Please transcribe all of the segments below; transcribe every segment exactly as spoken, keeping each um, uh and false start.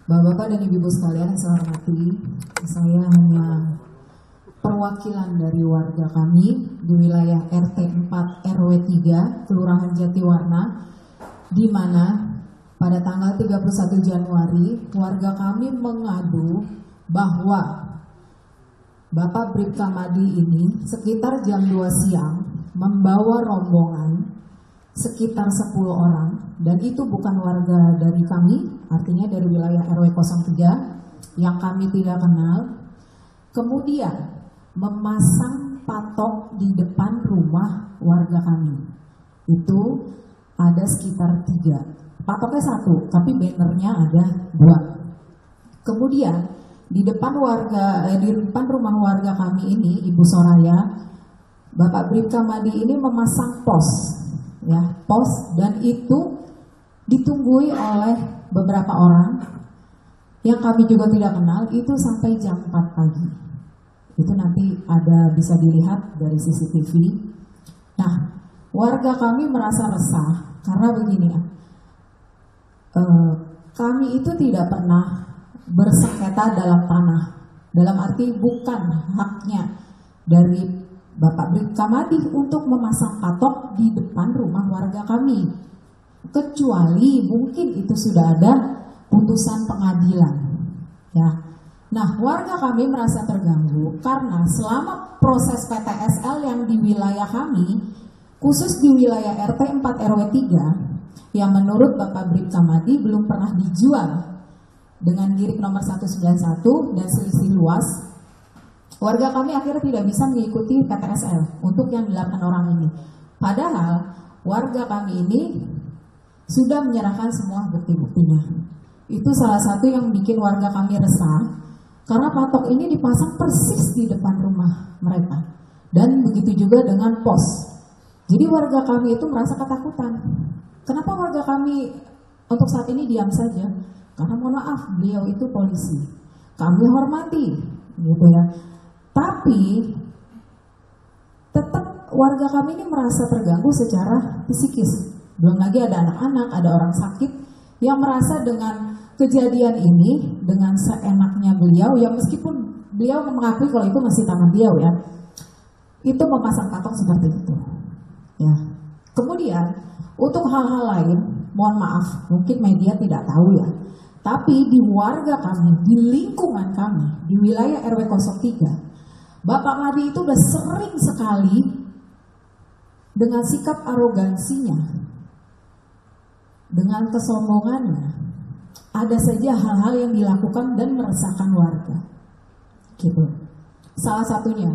Bapak-bapak dan ibu-ibu sekalian yang saya hormati, saya hanya perwakilan dari warga kami di wilayah R T empat R W tiga Kelurahan Jatiwarna, di mana pada tanggal tiga puluh satu Januari warga kami mengadu bahwa Bapak Bribka Madi ini sekitar jam dua siang membawa rombongan sekitar sepuluh orang, dan itu bukan warga dari kami, artinya dari wilayah R W nol tiga yang kami tidak kenal. Kemudian memasang patok di depan rumah warga kami. Itu ada sekitar tiga. Patoknya satu, tapi bannernya ada dua. Kemudian di depan warga, eh, di depan rumah warga kami ini, Ibu Soraya, Bapak Bribka Madi ini memasang pos, ya pos, dan itu ditunggui oleh beberapa orang yang kami juga tidak kenal, itu sampai jam empat pagi. Itu nanti ada bisa dilihat dari C C T V. Nah, warga kami merasa resah karena begini ya, eh, kami itu tidak pernah bersengketa dalam tanah, dalam arti bukan haknya dari Bapak Bribka Madi untuk memasang patok di depan rumah warga kami, kecuali mungkin itu sudah ada putusan pengadilan, ya. Nah, warga kami merasa terganggu karena selama proses P T S L yang di wilayah kami, khusus di wilayah R T empat R W tiga, yang menurut Bapak Bribka Madi belum pernah dijual dengan girik nomor seratus sembilan puluh satu dan selisih luas, warga kami akhirnya tidak bisa mengikuti P T S L untuk yang delapan orang ini. Padahal warga kami ini sudah menyerahkan semua bukti-buktinya. Itu salah satu yang bikin warga kami resah, karena patok ini dipasang persis di depan rumah mereka. Dan begitu juga dengan pos. Jadi warga kami itu merasa ketakutan. Kenapa warga kami untuk saat ini diam saja? Karena mohon maaf, beliau itu polisi, kami hormati, gitu ya. Tapi tetap warga kami ini merasa terganggu secara psikis. Belum lagi ada anak-anak, ada orang sakit yang merasa dengan kejadian ini, dengan seenaknya beliau, ya meskipun beliau mengakui kalau itu masih tangan beliau ya, itu memasang patok seperti itu. Ya. Kemudian untuk hal-hal lain, mohon maaf, mungkin media tidak tahu ya. Tapi di warga kami, di lingkungan kami, di wilayah R W nol tiga, Bapak Madi itu udah sering sekali dengan sikap arogansinya, dengan kesombongannya, ada saja hal-hal yang dilakukan dan meresahkan warga. Gitu. Salah satunya,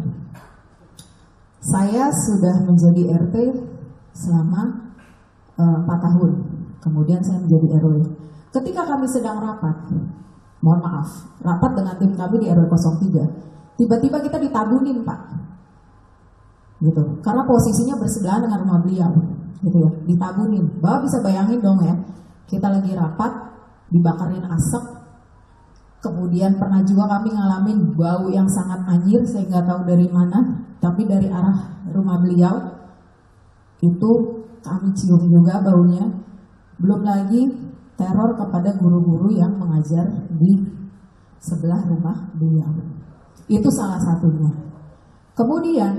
saya sudah menjadi R T selama uh, empat tahun, kemudian saya menjadi R W. Ketika kami sedang rapat, mohon maaf, rapat dengan tim kami di R W nol tiga, tiba-tiba kita ditabunin Pak, gitu. Karena posisinya bersebelahan dengan rumah beliau, gitu ya, ditabunin. Bapak bisa bayangin dong ya, kita lagi rapat, dibakarin asap, kemudian pernah juga kami ngalamin bau yang sangat anjir, saya nggak tahu dari mana, tapi dari arah rumah beliau, itu kami cium juga baunya. Belum lagi teror kepada guru-guru yang mengajar di sebelah rumah beliau. Itu salah satunya. Kemudian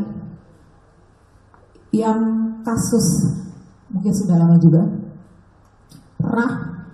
yang kasus mungkin sudah lama juga, pernah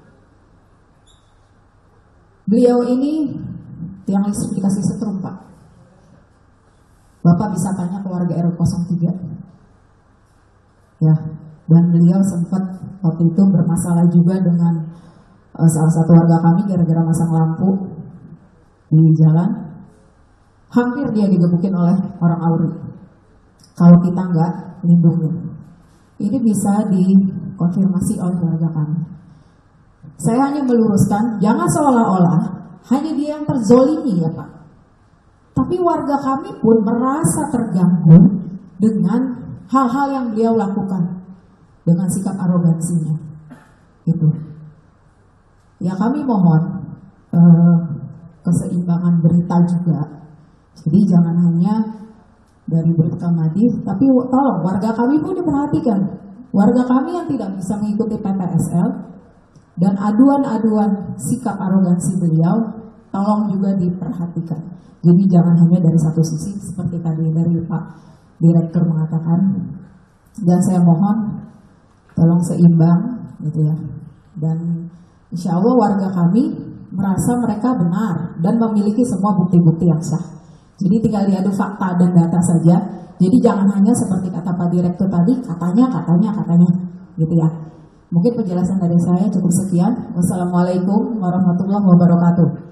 beliau ini tiang listrik dikasih setrum Pak. Bapak bisa tanya ke warga R W nol tiga. Ya, dan beliau sempat waktu itu bermasalah juga dengan uh, salah satu warga kami gara-gara masang lampu di jalan. Hampir dia digebukin oleh orang Auri. Kalau kita nggak lindungi. Ini bisa dikonfirmasi oleh warga kami. Saya hanya meluruskan, jangan seolah-olah hanya dia yang terzolimi ya Pak. Tapi warga kami pun merasa terganggu dengan hal-hal yang beliau lakukan, dengan sikap arogansinya. Gitu. Ya kami mohon uh, keseimbangan berita juga. Jadi jangan hanya dari Bribka Madi, tapi tolong warga kami pun diperhatikan. Warga kami yang tidak bisa mengikuti P T S L Dan aduan-aduan sikap arogansi beliau tolong juga diperhatikan. Jadi jangan hanya dari satu sisi seperti tadi dari Pak Direktur mengatakan. Dan saya mohon tolong seimbang gitu ya. Dan insya Allah warga kami merasa mereka benar dan memiliki semua bukti-bukti yang sah. Jadi tinggal diadu fakta dan data saja. Jadi jangan hanya seperti kata Pak Direktur tadi, katanya, katanya, katanya gitu ya. Mungkin penjelasan dari saya cukup sekian. Wassalamualaikum warahmatullahi wabarakatuh.